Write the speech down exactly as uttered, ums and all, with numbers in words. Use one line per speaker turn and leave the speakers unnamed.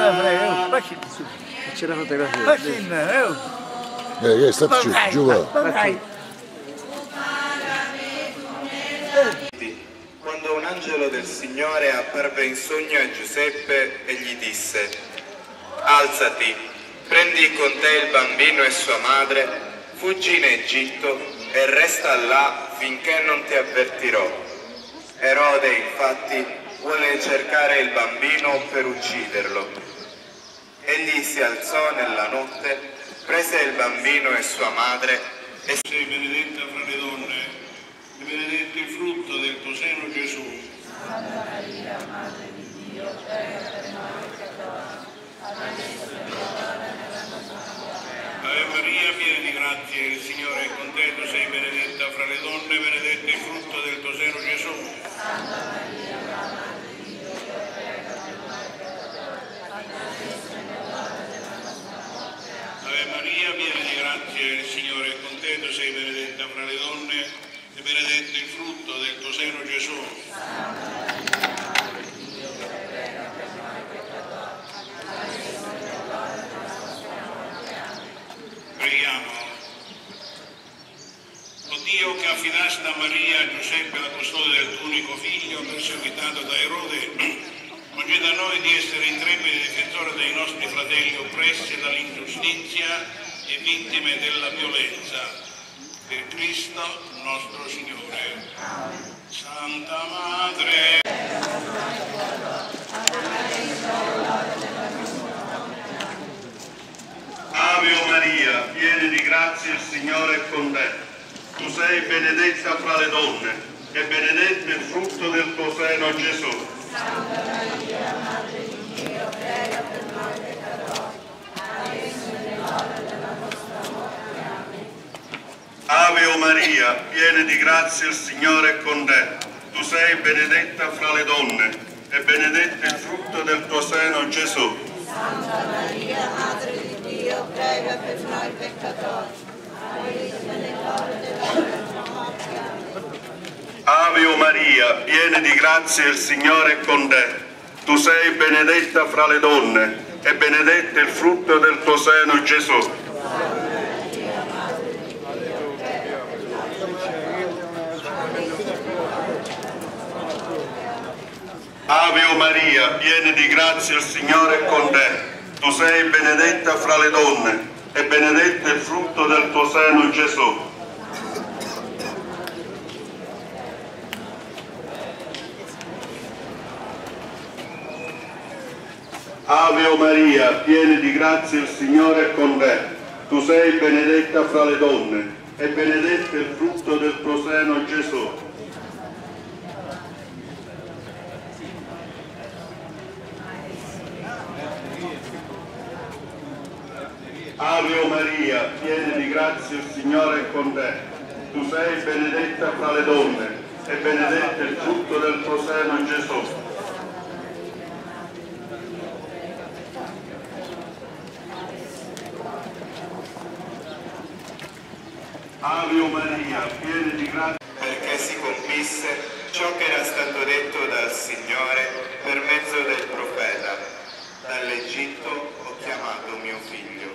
la frega, facci su.
C'è la fotografia.
Facci in me,
Eh, che state giù, giù va.
Quando un angelo del Signore apparve in sogno a Giuseppe e gli disse: alzati, prendi con te il bambino e sua madre, fuggi in Egitto e resta là finché non ti avvertirò. Erode, infatti, vuole cercare il bambino per ucciderlo. Egli si alzò nella notte, prese il bambino e sua madre e
sei benedetta fra le donne, e benedetto il frutto del tuo seno, Gesù.
Santa Maria, Madre di Dio, prega per noi peccatori, adesso è l'ora della nostra morte.
Ave Maria, piena di grazia, il Signore è con te, tu sei benedetta fra le donne, benedetto il frutto del tuo seno, Gesù.
Santa Maria, Madre di Dio, prega per noi peccatori, adesso è l'ora della nostra morte.
Ave Maria, piena di grazia, il Signore è con te, tu sei benedetta fra le donne, e benedetto il frutto del tuo seno, Gesù.
Santa Maria, Madre di Dio, prega per noi peccatori, adesso è l'ora della nostra morte. Amen.
Preghiamo. O Dio, che affidasti a Maria e Giuseppe la custodia del tuo unico figlio, perseguitato da Erode, conceda a noi di essere intrepidi difensori dei nostri fratelli oppressi dall'ingiustizia e vittime della violenza. Per Cristo nostro Signore. Santa Madre.
Ave o Maria, piena di grazia, il Signore è con te. Tu sei benedetta fra le donne e benedetto il frutto del tuo seno, Gesù.
Santa Maria, Madre di Dio, prega per noi peccatori, adesso è l'ora della nostra morte. Amen.
Ave o Maria, piena di grazia, il Signore è con te. Tu sei benedetta fra le donne e benedetto il frutto del tuo seno, Gesù.
Santa Maria, Madre di Dio, prega per noi peccatori, adesso è l'ora della nostra morte. Amen.
Ave o Maria, piena di grazia, il Signore è con te. Tu sei benedetta fra le donne e benedetto il frutto del tuo seno, Gesù. Ave o Maria, piena di grazia, il Signore è con te. Tu sei benedetta fra le donne e benedetto il frutto del tuo seno, Gesù. Ave o Maria, piena di grazia, il Signore è con te. Tu sei benedetta fra le donne e benedetto il frutto del tuo seno, Gesù. Ave o Maria, piena di grazia, il Signore è con te. Tu sei benedetta fra le donne e benedetto il frutto del tuo seno, Gesù. Ave o Maria, piena di grazia.
perché si compisse ciò che era stato detto dal Signore per mezzo del profeta: dall'Egitto ho chiamato mio figlio.